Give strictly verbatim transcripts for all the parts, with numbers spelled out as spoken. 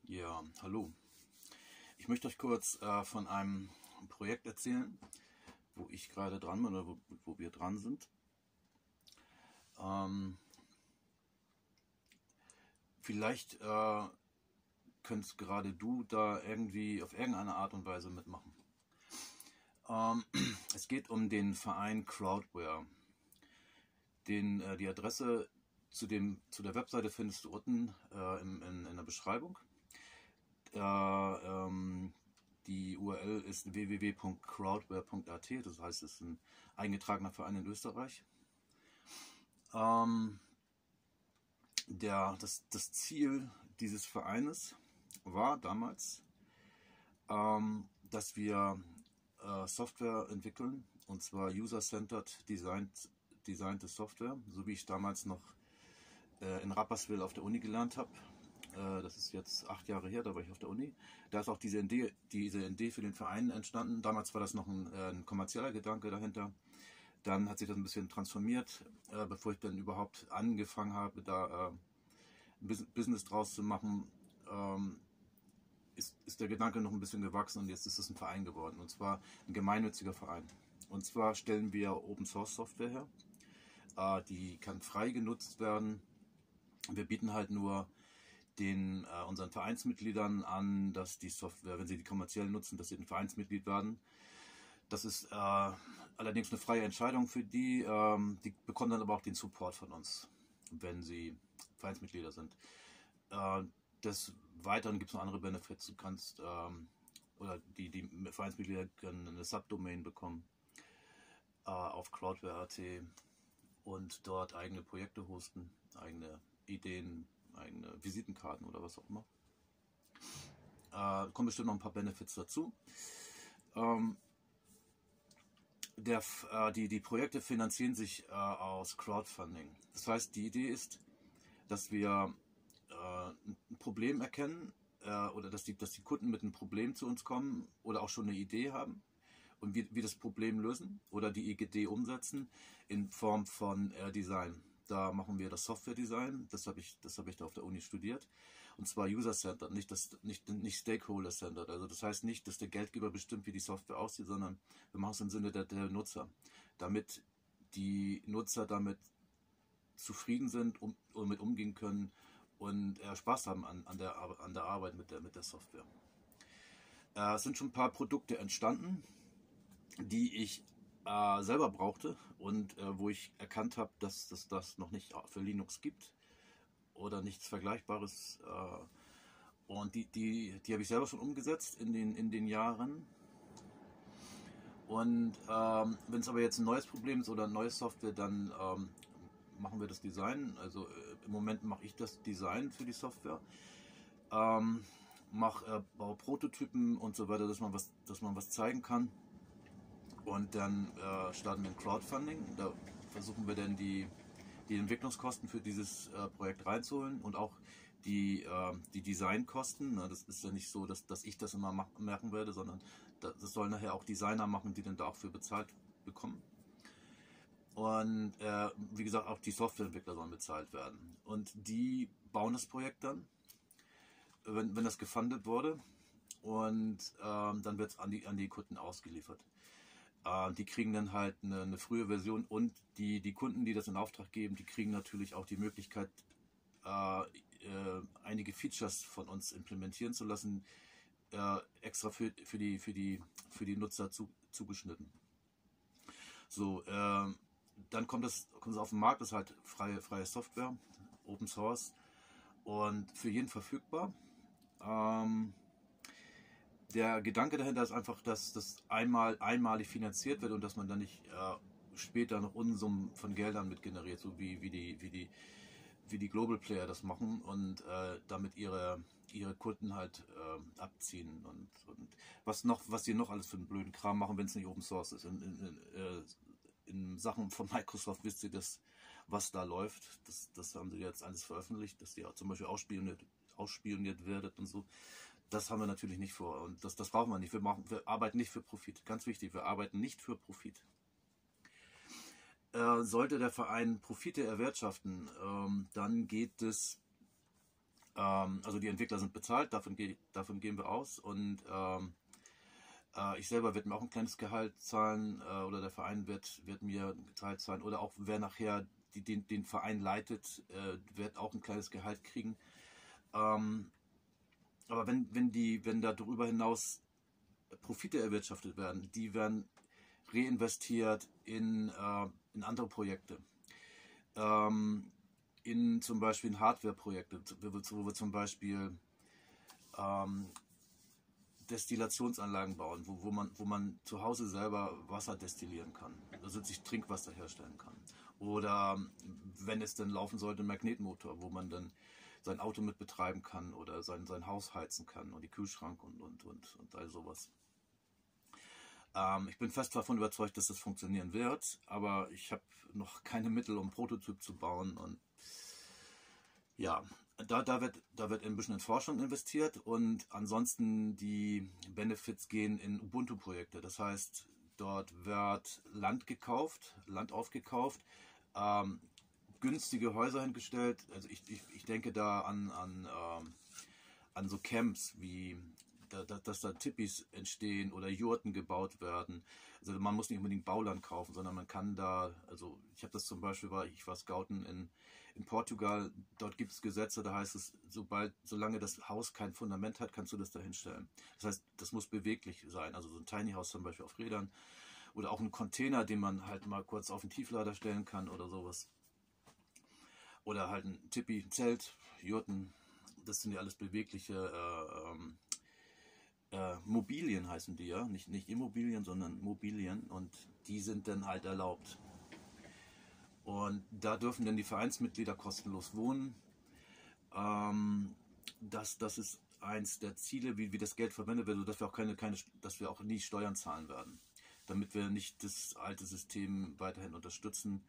Ja, hallo. Ich möchte euch kurz äh, von einem Projekt erzählen, wo ich gerade dran bin oder wo, wo wir dran sind. Ähm, vielleicht äh, könntest gerade du da irgendwie auf irgendeine Art und Weise mitmachen. Ähm, es geht um den Verein Crowdware. Den, äh, die Adresse zu, dem, zu der Webseite findest du unten äh, in, in, in der Beschreibung. Äh, ähm, die U R L ist w w w punkt crowdware punkt a t, das heißt, es ist ein eingetragener Verein in Österreich. Ähm, der, das, das Ziel dieses Vereines war damals, ähm, dass wir äh, Software entwickeln, und zwar User-Centered Designed, designte Software, so wie ich damals noch äh, in Rapperswil auf der Uni gelernt habe. Das ist jetzt acht Jahre her, da war ich auf der Uni. Da ist auch diese Idee, diese Idee für den Verein entstanden. Damals war das noch ein, ein kommerzieller Gedanke dahinter. Dann hat sich das ein bisschen transformiert, äh, bevor ich dann überhaupt angefangen habe, da äh, ein Business draus zu machen, ähm, ist, ist der Gedanke noch ein bisschen gewachsen und jetzt ist es ein Verein geworden. Und zwar ein gemeinnütziger Verein. Und zwar stellen wir Open Source Software her. Äh, die kann frei genutzt werden. Wir bieten halt nur den äh, unseren Vereinsmitgliedern an, dass die Software, wenn sie die kommerziell nutzen, dass sie ein Vereinsmitglied werden. Das ist äh, allerdings eine freie Entscheidung für die. Ähm, die bekommen dann aber auch den Support von uns, wenn sie Vereinsmitglieder sind. Äh, des Weiteren gibt es noch andere Benefits. Du kannst, ähm, oder die, die Vereinsmitglieder können eine Subdomain bekommen äh, auf crowdware punkt a t und dort eigene Projekte hosten, eigene Ideen, eigene Visitenkarten oder was auch immer. Äh, kommen bestimmt noch ein paar Benefits dazu. Ähm, der, äh, die, die Projekte finanzieren sich äh, aus Crowdfunding. Das heißt, die Idee ist, dass wir äh, ein Problem erkennen äh, oder dass die, dass die Kunden mit einem Problem zu uns kommen oder auch schon eine Idee haben und wir, wir das Problem lösen oder die Idee umsetzen in Form von äh, Design. Da machen wir das Software-Design, das habe ich, das hab ich da auf der Uni studiert. Und zwar User-Centered, nicht, nicht, nicht Stakeholder-Centered. Also das heißt nicht, dass der Geldgeber bestimmt, wie die Software aussieht, sondern wir machen es im Sinne der, der Nutzer. Damit die Nutzer damit zufrieden sind und um, damit umgehen können und äh, Spaß haben an, an, der, an der Arbeit mit der, mit der Software. Äh, es sind schon ein paar Produkte entstanden, die ich äh, selber brauchte und äh, wo ich erkannt habe, dass es das noch nicht für Linux gibt oder nichts Vergleichbares. Äh, und die, die, die habe ich selber schon umgesetzt in den, in den Jahren. Und ähm, wenn es aber jetzt ein neues Problem ist oder eine neue Software, dann ähm, machen wir das Design. Also äh, im Moment mache ich das Design für die Software. Ähm, mache äh, baue Prototypen und so weiter, dass man was, dass man was zeigen kann. Und dann äh, starten wir ein Crowdfunding. Da versuchen wir dann die, die Entwicklungskosten für dieses äh, Projekt reinzuholen und auch die, äh, die Designkosten. Na, das ist ja nicht so, dass, dass ich das immer machen werde, sondern das, das sollen nachher auch Designer machen, die dann dafür bezahlt bekommen. Und äh, wie gesagt, auch die Softwareentwickler sollen bezahlt werden. Und die bauen das Projekt dann, wenn, wenn das gefundet wurde. Und äh, dann wird es an die, an die Kunden ausgeliefert. Die kriegen dann halt eine, eine frühe Version und die, die Kunden, die das in Auftrag geben, die kriegen natürlich auch die Möglichkeit, äh, äh, einige Features von uns implementieren zu lassen, äh, extra für, für, die, für, die, für die Nutzer zu, zugeschnitten. So, äh, dann kommt es, kommt es auf den Markt, das ist halt freie, freie Software, Open Source und für jeden verfügbar. Ähm, Der Gedanke dahinter ist einfach, dass das einmal einmalig finanziert wird und dass man dann nicht äh, später noch Unsummen von Geldern mit generiert, so wie, wie, die, wie, die, wie die Global Player das machen und äh, damit ihre, ihre Kunden halt äh, abziehen. Und, und was noch, was die noch alles für einen blöden Kram machen, wenn es nicht Open Source ist. In, in, in, äh, in Sachen von Microsoft wisst ihr das, was da läuft. Das, das haben sie jetzt alles veröffentlicht, dass die auch zum Beispiel ausspioniert, ausspioniert werdet und so. Das haben wir natürlich nicht vor und das, das brauchen wir nicht. Wir, machen, wir arbeiten nicht für Profit. Ganz wichtig, wir arbeiten nicht für Profit. Äh, sollte der Verein Profite erwirtschaften, ähm, dann geht es Ähm, also die Entwickler sind bezahlt, davon, ge davon gehen wir aus. Und ähm, äh, ich selber werde mir auch ein kleines Gehalt zahlen äh, oder der Verein wird, wird mir ein Gehalt zahlen. Oder auch wer nachher die, den, den Verein leitet, äh, wird auch ein kleines Gehalt kriegen. Ähm, aber wenn, wenn, die, wenn da darüber hinaus Profite erwirtschaftet werden, die werden reinvestiert in, äh, in andere Projekte. Ähm, in zum Beispiel in Hardware-Projekte, wo wir zum Beispiel ähm, Destillationsanlagen bauen, wo, wo, man, wo man zu Hause selber Wasser destillieren kann, also sich Trinkwasser herstellen kann. Oder wenn es dann laufen sollte, ein Magnetmotor, wo man dann sein Auto mit betreiben kann oder sein, sein Haus heizen kann und die Kühlschrank und, und, und, und all sowas. Ähm, ich bin fest davon überzeugt, dass das funktionieren wird, aber ich habe noch keine Mittel, um einen Prototyp zu bauen. Und ja, da, da, wird, da wird ein bisschen in Forschung investiert und ansonsten die Benefits gehen in Ubuntu-Projekte. Das heißt, dort wird Land gekauft, Land aufgekauft, ähm, günstige Häuser hingestellt. Also ich, ich, ich denke da an, an, ähm, an so Camps, wie da, da, dass da Tipis entstehen oder Jurten gebaut werden. Also man muss nicht unbedingt Bauland kaufen, sondern man kann da, also ich habe das zum Beispiel, war ich war Scouten in, in Portugal, dort gibt es Gesetze, da heißt es, sobald, solange das Haus kein Fundament hat, kannst du das da hinstellen. Das heißt, das muss beweglich sein, also so ein Tiny House zum Beispiel auf Rädern oder auch ein Container, den man halt mal kurz auf den Tieflader stellen kann oder sowas. Oder halt ein Tipi, ein Zelt, Jurten, das sind ja alles bewegliche äh, ähm, äh, Mobilien heißen die ja, nicht, nicht Immobilien, sondern Mobilien und die sind dann halt erlaubt. Und da dürfen dann die Vereinsmitglieder kostenlos wohnen. Ähm, das, das ist eins der Ziele, wie, wie das Geld verwendet wird, dass wir auch keine, keine, dass wir auch nie Steuern zahlen werden, damit wir nicht das alte System weiterhin unterstützen.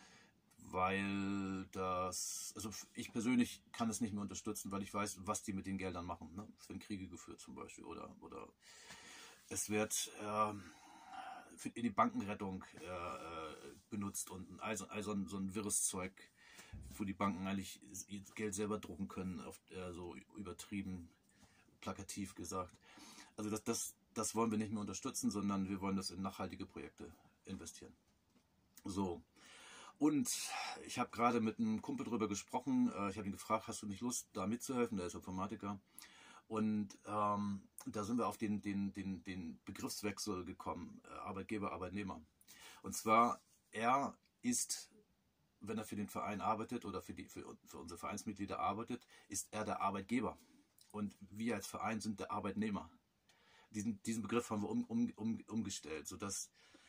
Weil das, also ich persönlich kann es nicht mehr unterstützen, weil ich weiß, was die mit den Geldern machen. Ne? Es werden Kriege geführt zum Beispiel oder, oder es wird äh, für die Bankenrettung äh, benutzt und also, also so ein wirres Zeug, wo die Banken eigentlich ihr Geld selber drucken können, auf, äh, so übertrieben, plakativ gesagt. Also das, das, das wollen wir nicht mehr unterstützen, sondern wir wollen das in nachhaltige Projekte investieren. So. Und ich habe gerade mit einem Kumpel darüber gesprochen. Ich habe ihn gefragt, hast du nicht Lust, da mitzuhelfen? Der ist Informatiker. Und ähm, da sind wir auf den, den, den, den Begriffswechsel gekommen, Arbeitgeber, Arbeitnehmer. Und zwar, er ist, wenn er für den Verein arbeitet oder für, die, für, für unsere Vereinsmitglieder arbeitet, ist er der Arbeitgeber. Und wir als Verein sind der Arbeitnehmer. Diesen, diesen Begriff haben wir um, um, um, umgestellt, sodass,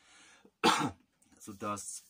sodass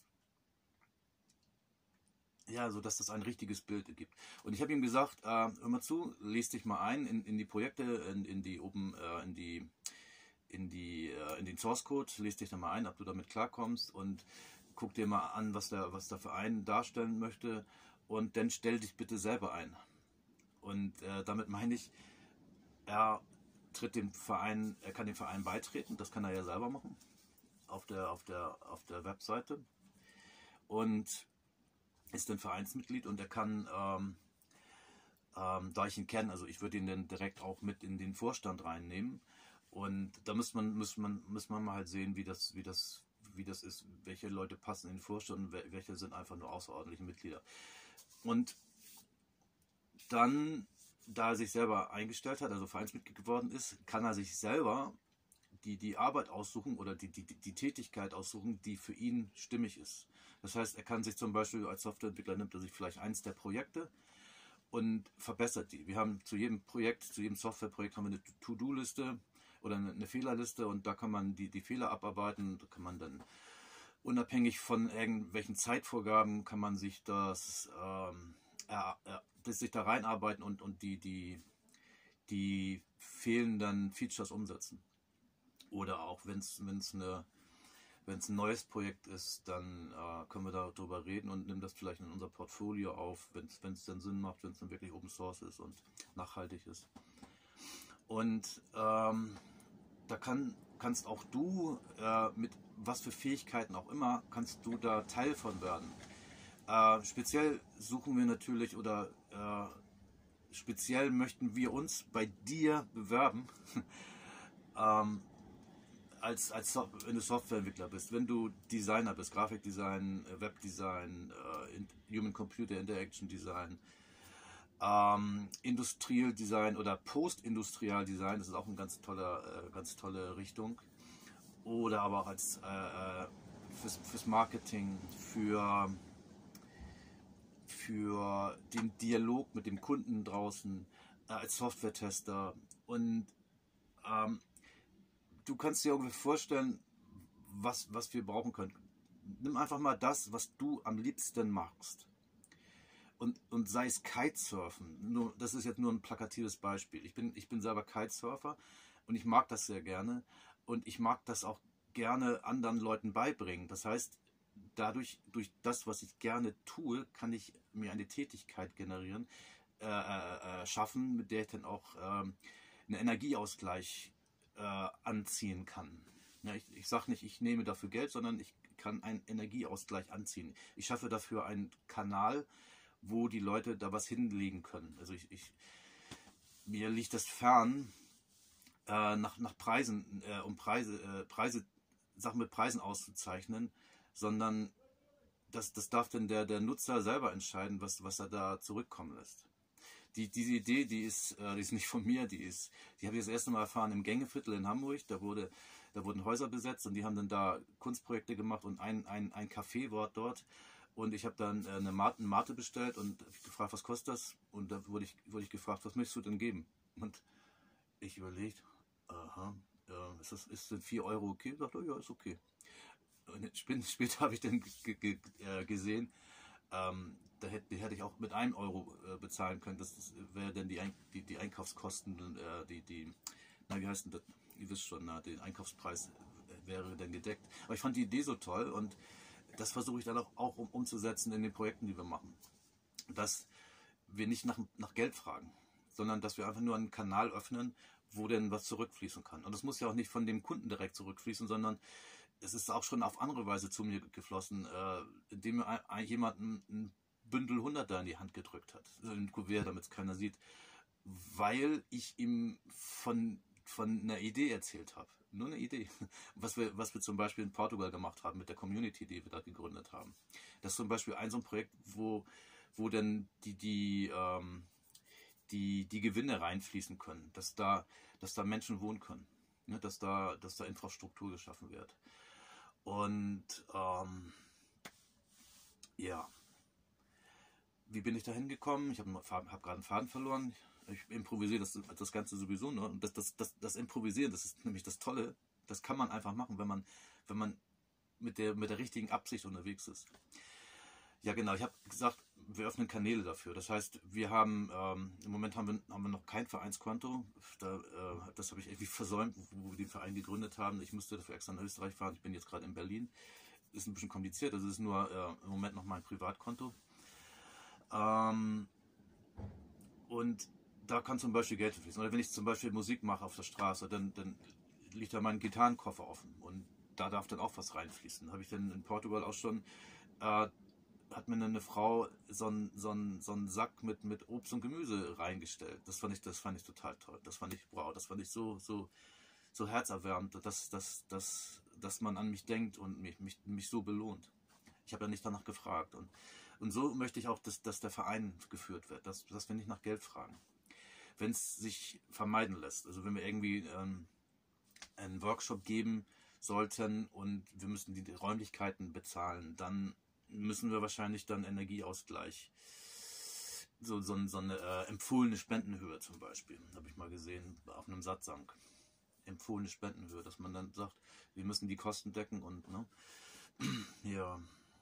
Ja, so dass das ein richtiges Bild gibt. Und ich habe ihm gesagt, äh, hör mal zu, lest dich mal ein in, in die Projekte, in, in die oben, äh, in die, in die, äh, in den Source Code, lest dich da mal ein, ob du damit klarkommst und guck dir mal an, was der, was der Verein darstellen möchte und dann stell dich bitte selber ein. Und äh, damit meine ich, er tritt dem Verein, er kann dem Verein beitreten, das kann er ja selber machen auf der, auf der, auf der Webseite und ist ein Vereinsmitglied und er kann, ähm, ähm, da ich ihn kenne, also ich würde ihn dann direkt auch mit in den Vorstand reinnehmen und da müsste man, müsste man, müsste man mal halt sehen, wie das, wie das, wie das ist, welche Leute passen in den Vorstand und welche sind einfach nur außerordentliche Mitglieder. Und dann, da er sich selber eingestellt hat, also Vereinsmitglied geworden ist, kann er sich selber die, die Arbeit aussuchen oder die, die, die Tätigkeit aussuchen, die für ihn stimmig ist. Das heißt, er kann sich zum Beispiel als Softwareentwickler, nimmt er sich vielleicht eins der Projekte und verbessert die. Wir haben zu jedem Projekt, zu jedem Softwareprojekt haben wir eine To-Do-Liste oder eine, eine Fehlerliste und da kann man die, die Fehler abarbeiten. Da kann man dann unabhängig von irgendwelchen Zeitvorgaben kann man sich das, ähm, er, er, das sich da reinarbeiten und, und die, die, die fehlenden Features umsetzen. Oder auch wenn es eine wenn es ein neues Projekt ist, dann äh, können wir darüber reden und nehmen das vielleicht in unser Portfolio auf, wenn es dann Sinn macht, wenn es dann wirklich Open Source ist und nachhaltig ist. Und ähm, da kann, kannst auch du äh, mit was für Fähigkeiten auch immer, kannst du da Teil von werden. Äh, speziell suchen wir natürlich oder äh, speziell möchten wir uns bei dir bewerben, ähm, als, als so wenn du Softwareentwickler bist, wenn du Designer bist, Grafikdesign, Webdesign, äh, Human-Computer Interaction Design, ähm, Industrial Design oder Postindustrial Design, das ist auch eine ganz tolle, äh, ganz tolle Richtung. Oder aber auch als äh, fürs, fürs Marketing, für, für den Dialog mit dem Kunden draußen, äh, als Software-Tester. Und ähm, du kannst dir irgendwie vorstellen, was, was wir brauchen können. Nimm einfach mal das, was du am liebsten magst. Und, und sei es Kitesurfen. Nur, das ist jetzt nur ein plakatives Beispiel. Ich bin, ich bin selber Kitesurfer und ich mag das sehr gerne. Und ich mag das auch gerne anderen Leuten beibringen. Das heißt, dadurch, durch das, was ich gerne tue, kann ich mir eine Tätigkeit generieren, äh, äh, schaffen, mit der ich dann auch äh, einen Energieausgleich äh, anziehen kann. Ja, ich ich sage nicht, ich nehme dafür Geld, sondern ich kann einen Energieausgleich anziehen. Ich schaffe dafür einen Kanal, wo die Leute da was hinlegen können. Also ich, ich mir liegt das fern, äh, nach, nach Preisen, äh, um Preise, äh, Preise, Sachen mit Preisen auszuzeichnen, sondern das, das darf dann der, der Nutzer selber entscheiden, was, was er da zurückkommen lässt. Die, diese Idee, die ist, äh, die ist nicht von mir, die ist, die habe ich das erste Mal erfahren im Gängeviertel in Hamburg. Da wurde, da wurden Häuser besetzt und die haben dann da Kunstprojekte gemacht und ein, ein, ein Café war dort. Und ich habe dann eine Mate, eine Mate bestellt und gefragt, was kostet das? Und da wurde ich, wurde ich gefragt, was möchtest du denn geben? Und ich überlegt, aha, äh, ist das ist denn vier Euro okay? Ich dachte, ja, ist okay. Und später habe ich dann äh, gesehen, ähm, da hätte, hätte ich auch mit einem Euro äh, bezahlen können. Das, das wäre dann die, Ein die, die Einkaufskosten, äh, die, die, na wie heißt denn das? Ihr wisst schon, na, den Einkaufspreis wäre dann gedeckt. Aber ich fand die Idee so toll und das versuche ich dann auch, auch um, umzusetzen in den Projekten, die wir machen. Dass wir nicht nach, nach Geld fragen, sondern dass wir einfach nur einen Kanal öffnen, wo denn was zurückfließen kann. Und das muss ja auch nicht von dem Kunden direkt zurückfließen, sondern es ist auch schon auf andere Weise zu mir geflossen, äh, indem mir ein, jemand ein, ein Bündel Hunderter in die Hand gedrückt hat, also ein Kuvert, damit es keiner sieht, weil ich ihm von, von einer Idee erzählt habe. Nur eine Idee. Was wir, was wir zum Beispiel in Portugal gemacht haben mit der Community, die wir da gegründet haben. Das ist zum Beispiel ein so ein Projekt, wo, wo dann die, die, ähm, die, die Gewinne reinfließen können, dass da, dass da Menschen wohnen können, ne? dass, da, dass da Infrastruktur geschaffen wird. Und ähm, ja, wie bin ich da hingekommen? Ich habe hab gerade einen Faden verloren. Ich improvisiere das, das Ganze sowieso nur. Und das, das, das, das Improvisieren, das ist nämlich das Tolle. Das kann man einfach machen, wenn man, wenn man mit der, mit der richtigen Absicht unterwegs ist. Ja genau, ich habe gesagt, wir öffnen Kanäle dafür. Das heißt, wir haben, ähm, im Moment haben wir, haben wir noch kein Vereinskonto. Da, äh, das habe ich irgendwie versäumt, wo wir den Verein gegründet haben. Ich musste dafür extra nach Österreich fahren. Ich bin jetzt gerade in Berlin. Ist ein bisschen kompliziert. Das ist nur äh, im Moment noch mein Privatkonto. Ähm, und da kann zum Beispiel Geld fließen. Oder wenn ich zum Beispiel Musik mache auf der Straße, dann, dann liegt da mein Gitarrenkoffer offen. Und da darf dann auch was reinfließen. Habe ich dann in Portugal auch schon... Äh, hat mir eine Frau so einen, so einen, so einen Sack mit, mit Obst und Gemüse reingestellt. Das fand ich, das fand ich total toll. Das fand ich, wow, das fand ich so, so, so herzerwärmend, dass, dass, dass, dass man an mich denkt und mich, mich, mich so belohnt. Ich habe ja nicht danach gefragt. Und, und so möchte ich auch, dass, dass der Verein geführt wird, dass, dass wir nicht nach Geld fragen. Wenn es sich vermeiden lässt, also wenn wir irgendwie ähm, einen Workshop geben sollten und wir müssen die Räumlichkeiten bezahlen, dann müssen wir wahrscheinlich dann Energieausgleich, so, so, so eine äh, empfohlene Spendenhöhe zum Beispiel, habe ich mal gesehen, auf einem Satzang. Empfohlene Spendenhöhe, dass man dann sagt, wir müssen die Kosten decken und, ne? Ja.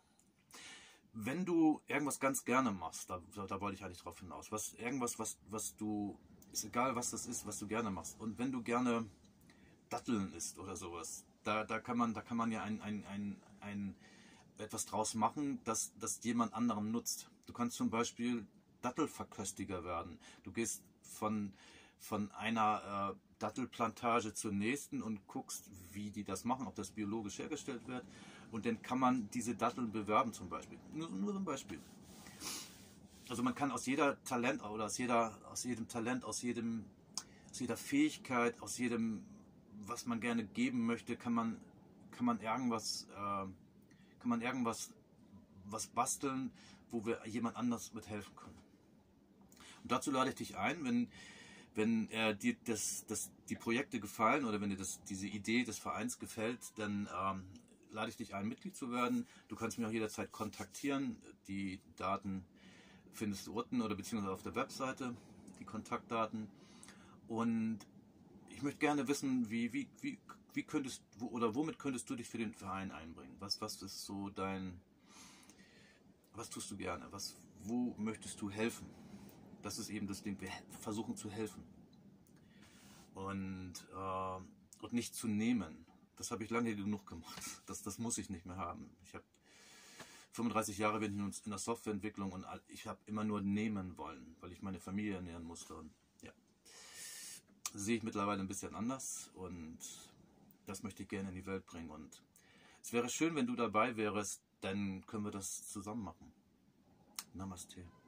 Wenn du irgendwas ganz gerne machst, da, da wollte ich eigentlich drauf hinaus, was, irgendwas, was, was du, ist egal was das ist, was du gerne machst, und wenn du gerne Datteln isst oder sowas, da, da kann man, da kann man ja ein, ein, ein, ein etwas draus machen, das, das jemand anderem nutzt. Du kannst zum Beispiel Dattelverköstiger werden. Du gehst von, von einer äh, Dattelplantage zur nächsten und guckst, wie die das machen, ob das biologisch hergestellt wird. Und dann kann man diese Datteln bewerben zum Beispiel. Nur, nur so ein Beispiel. also man kann aus jeder Talent oder aus jeder, aus jedem Talent, aus jedem, aus jeder Fähigkeit, aus jedem, was man gerne geben möchte, kann man, kann man irgendwas, äh, kann man irgendwas, was basteln, wo wir jemand anders mithelfen können. Und dazu lade ich dich ein, wenn, wenn äh, dir das, das, die Projekte gefallen oder wenn dir das, diese Idee des Vereins gefällt, dann ähm, lade ich dich ein, Mitglied zu werden. Du kannst mich auch jederzeit kontaktieren. Die Daten findest du unten oder beziehungsweise auf der Webseite, die Kontaktdaten. Und ich möchte gerne wissen, wie, wie, wie, wie könntest wo, oder womit könntest du dich für den Verein einbringen? Was, was ist so dein, was tust du gerne? Was, wo möchtest du helfen? Das ist eben das Ding, wir versuchen zu helfen. Und, äh, und nicht zu nehmen. Das habe ich lange genug gemacht. Das, das muss ich nicht mehr haben. Ich habe fünfunddreißig Jahre bin ich in der Softwareentwicklung und ich habe immer nur nehmen wollen, weil ich meine Familie ernähren musste. Und ja, das sehe ich mittlerweile ein bisschen anders und das möchte ich gerne in die Welt bringen. Und es wäre schön, wenn du dabei wärst, dann können wir das zusammen machen. Namaste.